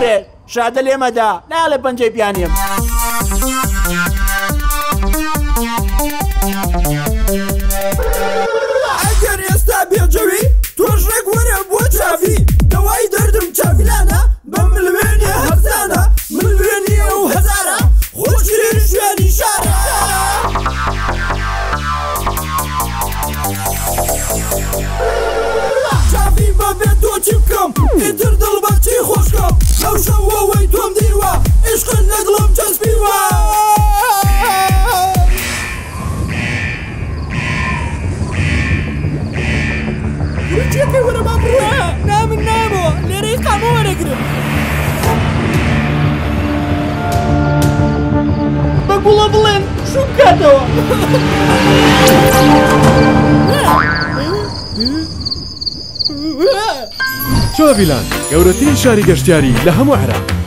هەورێ شادە لێمەدا لا لە پەنجەی پیانیم ئەگەر ئێستا بێجەوی تۆش ڕێک وەرە بۆ چاوی دەوای دەردم چاویلانە بە ملوێنێ هەزانە ملوێنی ئەو هەزارە خۆشرێن شوێنی شارە چاوی بەبێت تۆ چی بکەم ئیتر دڵ بەچی خۆشکەم لەو شەوەوەی تۆم دیوە عشقن لە دڵم چەسبیوە چێکەی وەرە با بڕە نامن نامەوە لێرەی قامە وەرەگرم بە گوڵە بڵێن شوم کاتەوە چاڤیلان گەورەترین شاری گەشتیاری لە هەموو عێراق